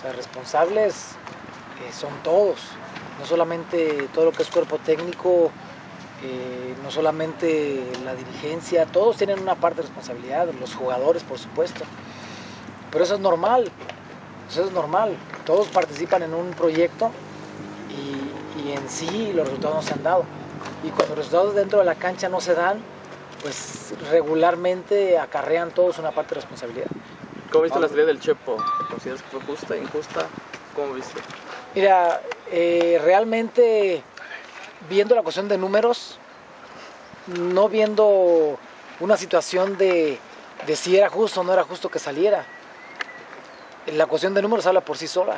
sea, responsables son todos, no solamente todo lo que es cuerpo técnico, no solamente la dirigencia, todos tienen una parte de responsabilidad, los jugadores por supuesto, pero eso es normal, todos participan en un proyecto y en sí los resultados no se han dado, y cuando los resultados dentro de la cancha no se dan, pues regularmente acarrean todos una parte de responsabilidad. ¿Cómo viste la salida del Chepo? ¿Consideras que fue justa, injusta? ¿Cómo viste? Mira, realmente viendo la cuestión de números, no viendo una situación de si era justo o no era justo que saliera, la cuestión de números habla por sí sola.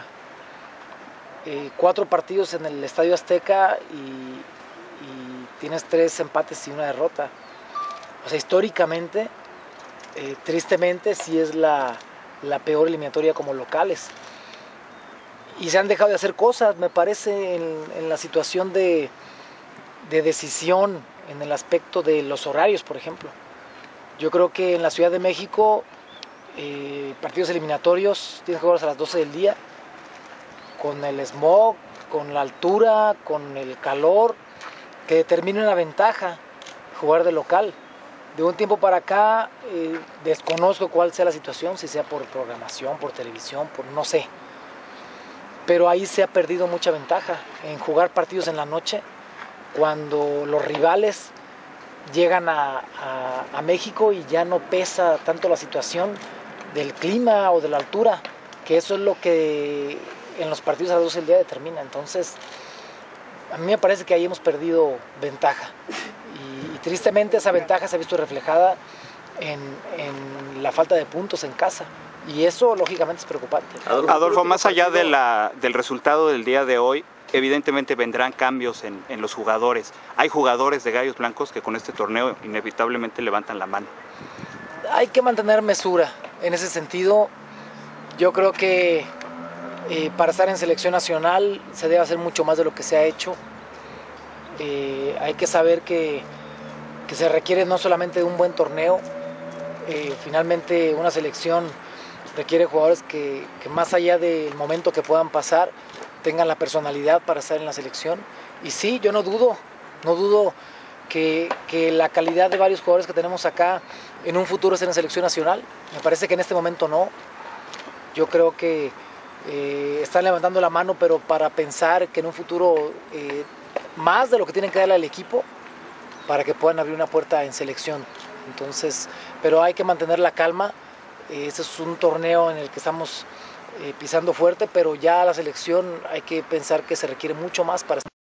4 partidos en el Estadio Azteca y tienes 3 empates y 1 derrota. O sea, históricamente, tristemente, sí es la peor eliminatoria como locales. Y se han dejado de hacer cosas, me parece, en la situación de decisión, en el aspecto de los horarios, por ejemplo. Yo creo que en la Ciudad de México, partidos eliminatorios tienen que jugarlos a las 12 del día, con el smog, con la altura, con el calor, que determina una ventaja jugar de local. De un tiempo para acá desconozco cuál sea la situación, si sea por programación, por televisión, por no sé. Pero ahí se ha perdido mucha ventaja en jugar partidos en la noche, cuando los rivales llegan a México y ya no pesa tanto la situación del clima o de la altura, que eso es lo que en los partidos a las 12 del día determina. Entonces, a mí me parece que ahí hemos perdido ventaja. Y tristemente esa ventaja se ha visto reflejada en la falta de puntos en casa. Y eso lógicamente es preocupante. Adolfo, más allá del resultado del día de hoy, evidentemente vendrán cambios en los jugadores. Hay jugadores de Gallos Blancos que con este torneo inevitablemente levantan la mano. Hay que mantener mesura. En ese sentido, yo creo que para estar en selección nacional se debe hacer mucho más de lo que se ha hecho. Hay que saber que se requiere no solamente de un buen torneo, finalmente una selección requiere jugadores que más allá del momento que puedan pasar, tengan la personalidad para estar en la selección. Y sí, yo no dudo que la calidad de varios jugadores que tenemos acá en un futuro estén en selección nacional. Me parece que en este momento no. Yo creo que están levantando la mano, pero para pensar que en un futuro más de lo que tienen que darle al equipo para que puedan abrir una puerta en selección. Entonces, pero hay que mantener la calma. Este es un torneo en el que estamos pisando fuerte, pero ya la selección hay que pensar que se requiere mucho más para